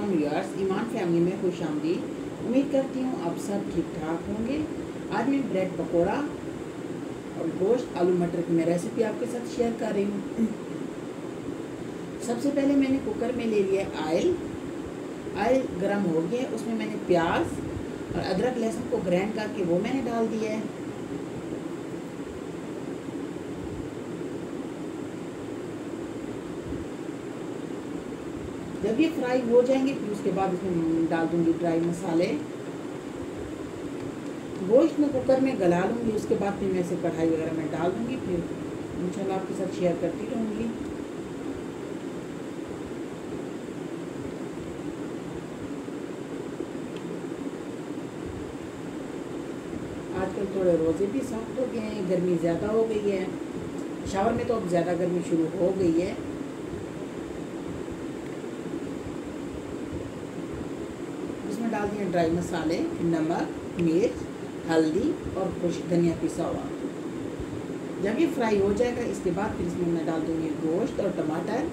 अस्सलाम व्यूअर्स, ईमान फैमिली में खुश आमदीद। उम्मीद करती हूँ आप सब ठीक ठाक होंगे। आज मैं ब्रेड पकोड़ा और गोश्त आलू मटर की मैं रेसिपी आपके साथ शेयर कर रही हूँ। सबसे पहले मैंने कुकर में ले लिया ऑयल गर्म हो गया, उसमें मैंने प्याज और अदरक लहसुन को ग्राइंड करके वो मैंने डाल दिया है। जब ये फ्राई हो जाएंगे फिर उसके बाद इसमें डाल दूंगी ड्राई मसाले। गोश्त में कुकर में गला लूँगी, उसके बाद फिर मैं इसे कढ़ाई वगैरह में डाल दूँगी, फिर इंशाल्लाह आपके साथ शेयर करती रहूँगी। आजकल थोड़े रोज़े भी सख्त हो गए हैं, गर्मी ज़्यादा हो गई है। शावर में तो अब ज़्यादा गर्मी शुरू हो गई है। इसमें डाल दिए ड्राई मसाले, नमक, मिर्च, हल्दी और खुश्क धनिया पिसा हुआ। जब ये फ्राई हो जाएगा इसके बाद फिर इसमें मैं डाल दूँगी गोश्त और टमाटर।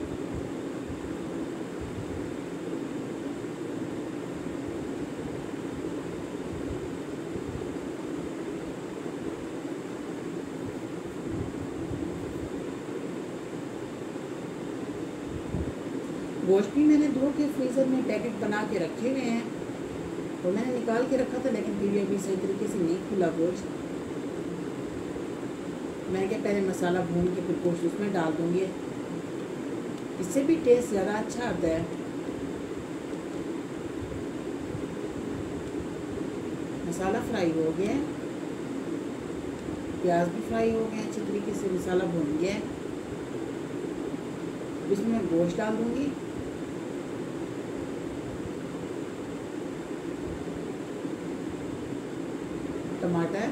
गोश्त भी मैंने धो के फ्रीज़र में पैकेट बना के रखे हुए हैं, तो मैंने निकाल के रखा था, लेकिन फिर भी अभी सही तरीके से नहीं खुला गोश्त। मैंने क्या पहले मसाला भून के फिर गोश्त उसमें डाल दूँगी, इससे भी टेस्ट ज़्यादा अच्छा आता है। मसाला फ्राई हो गया है, प्याज भी फ्राई हो गए अच्छी तरीके से, मसाला भून गया है। इसमें मैं गोश्त डाल दूँगी। टमाटर,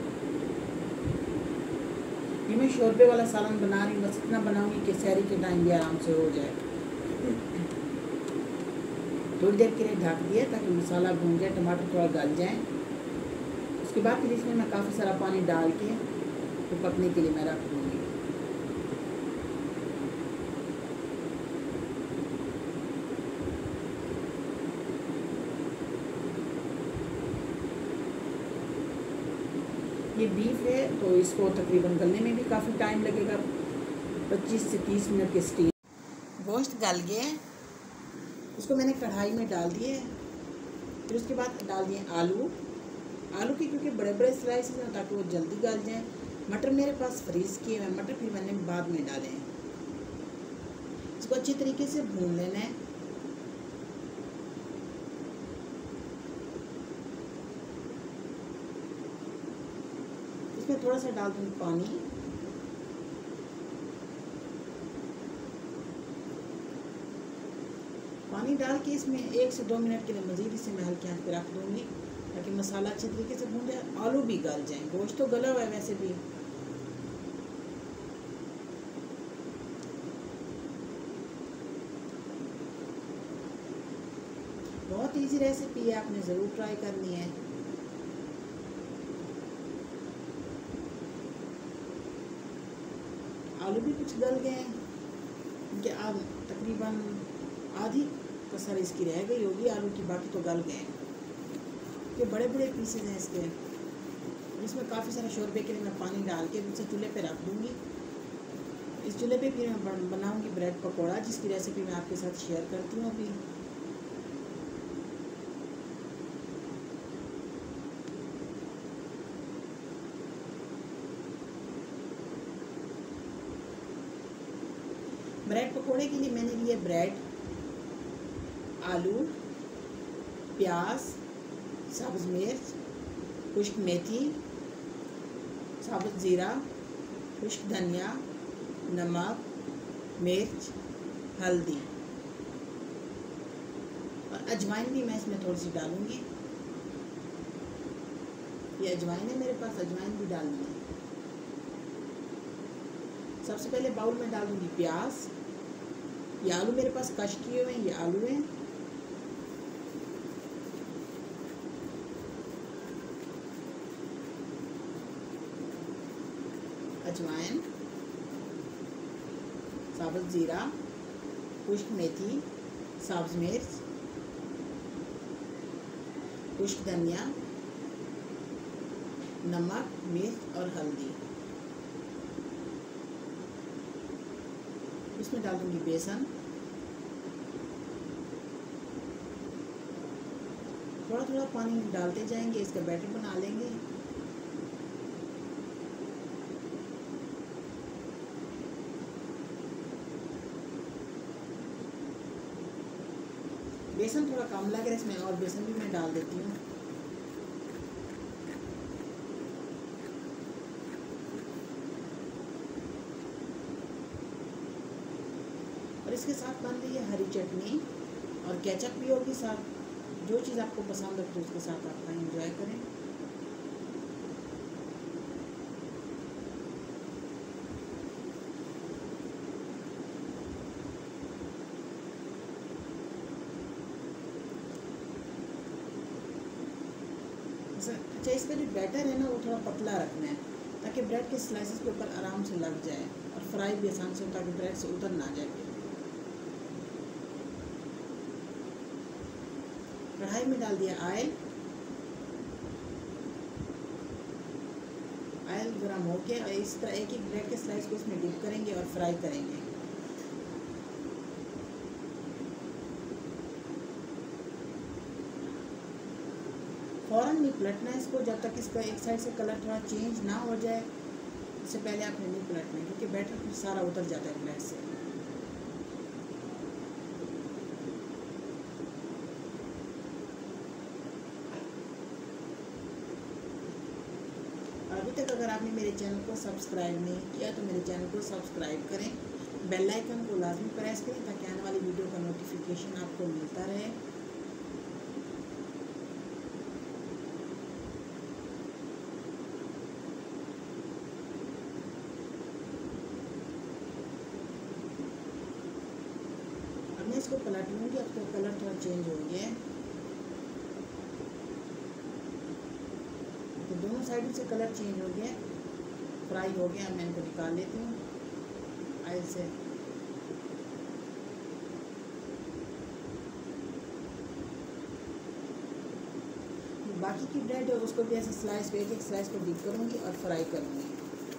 ये मैं शोरबे वाला सालन बना रही हूँ, बस इतना बनाऊंगी कि सहरी के टाइम भी आराम से हो जाए। थोड़ी देर के लिए ढक दिया ताकि मसाला भून जाए, टमाटर थोड़ा गल जाए। उसके बाद फिर इसमें मैं काफ़ी सारा पानी डाल के तो पकने के लिए मैं रख दूँगी। ये बीफ है तो इसको तकरीबन गलने में भी काफ़ी टाइम लगेगा, 25 से 30 मिनट के स्टीम। गोश्त गल गया है, इसको मैंने कढ़ाई में डाल दिए। फिर उसके बाद डाल दिए आलू के, क्योंकि बड़े बड़े स्लाइस हैं ताकि वो जल्दी गल जाएँ। मटर मेरे पास फ्रीज़ किए हुए मटर फिर मैंने बाद में डाले हैं। इसको अच्छी तरीके से भून लेना है। इसमें थोड़ा सा डाल दूँगी पानी। पानी डाल के इसमें 1 से 2 मिनट के लिए मज़ीद इसे मैं हल्की आंच पे रख दूँगी ताकि मसाला अच्छे तरीके से भून जाए, आलू भी गल जाए। गोश्त तो गला हुआ है वैसे भी। बहुत इजी रेसिपी है, आपने ज़रूर ट्राई करनी है। आलू भी कुछ गल गए हैं, क्योंकि अब तकरीबन आधी कसर इसकी रह गई होगी आलू की, बाकी तो गल गए हैं। ये बड़े बड़े पीसेज हैं इसके। इसमें काफ़ी सारा शोरबे के लिए मैं पानी डाल के दूसरे चूल्हे पे रख दूँगी। इस चूल्हे पे फिर मैं बनाऊँगी ब्रेड पकौड़ा, जिसकी रेसिपी मैं आपके साथ शेयर करती हूँ अभी। ब्रेड पकोड़े के लिए मैंने लिए ब्रेड, आलू, प्याज, सब्ज़ मिर्च, खुश्क मेथी, साबुत ज़ीरा, खुश्क धनिया, नमक, मिर्च, हल्दी और अजवाइन भी मैं इसमें थोड़ी सी डालूँगी। ये अजवाइन है मेरे पास, अजवाइन भी डालनी है। सबसे पहले बाउल में डाल दूँगी प्याज। ये आलू मेरे पास कश किए हुए हैं, ये आलू हैं। अजवाइन, साबुत ज़ीरा, खुश्क मेथी, सब्ज मिर्च, खुश्क धनिया, नमक, मिर्च और हल्दी। इसमें डाल दूंगी बेसन, थोड़ा थोड़ा पानी डालते जाएंगे, इसका बैटर बना लेंगे। बेसन थोड़ा कम लग रहा है इसमें, और बेसन भी मैं डाल देती हूँ। और इसके साथ बन रही है हरी चटनी और केचप भी होगी साथ। जो चीज़ आपको पसंद है तो उसके साथ आप एंजॉय करें। अच्छा, इसका जो बैटर है ना वो थोड़ा पतला रखना है ताकि ब्रेड के स्लाइसेस के ऊपर आराम से लग जाए और फ्राई भी आसान से हो ताकि ब्रेड से उतर ना जाए। कढ़ाई में डाल दिया ऑयल। ऑयल गर्म हो गया और इस तरह एक एक ब्रेड के स्लाइस को इसमें डिप करेंगे और फ्राई करेंगे। फ़ौरन नहीं पलटना है इसको, जब तक इसका एक साइड से कलर थोड़ा चेंज ना हो जाए इससे पहले आपने नहीं पलटना है, क्योंकि बैटर फिर सारा उतर जाता है ब्रेड से। अभी तक अगर आपने मेरे चैनल को सब्सक्राइब नहीं किया तो मेरे चैनल को सब्सक्राइब करें, बेल आइकन को लाजमी प्रेस करें ताकि आने वाली वीडियो का नोटिफिकेशन आपको मिलता रहे। मैं इसको पलट लूँगी। अब तो कलर थोड़ा चेंज हो गया है, तो दोनों साइड से कलर चेंज हो गया, फ्राई हो गया। मैं इनको निकाल लेती हूँ ऑयल से। बाकी की ब्रेड है उसको भी ऐसे स्लाइस पे एक एक स्लाइस को डीप करूँगी और फ्राई करूँगी।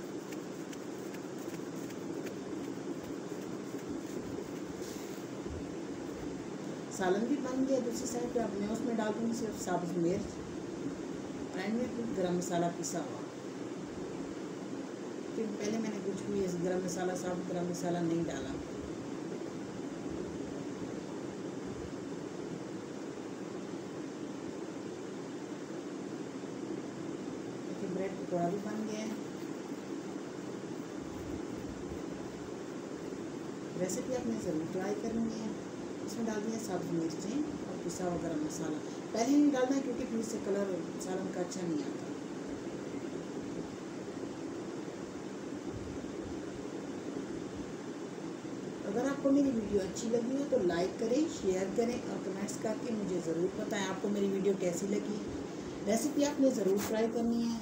सालन भी बन गया। दूसरी साइड पे अब मैं उसमें डाल दूँगी सिर्फ साबुत मिर्च और एंड में कुछ गरम मसाला पिसा हुआ। फिर पहले मैंने कुछ भी गरम मसाला, साबुत गरम मसाला नहीं डाला। फिर ब्रेड पकौड़ा भी बन गया है। रेसिपी आपने ज़रूर ट्राई करनी है। इसमें डाल दिया साबुत मिर्चें और पिसा हुआ गरम मसाला। पहले नहीं डालना है क्योंकि फिर इससे कलर सालन का अच्छा नहीं आता। अगर आपको मेरी वीडियो अच्छी लगी हो तो लाइक करें, शेयर करें और कमेंट्स करके मुझे ज़रूर बताएं आपको मेरी वीडियो कैसी लगी। रेसिपी आपने ज़रूर ट्राई करनी है।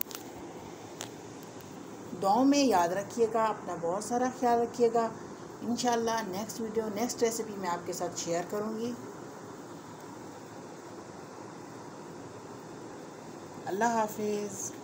दुआओं में याद रखिएगा, अपना बहुत सारा ख्याल रखिएगा। इंशाल्लाह नेक्स्ट वीडियो, नेक्स्ट रेसिपी मैं आपके साथ शेयर करूँगी। अल्लाह हाफिज़।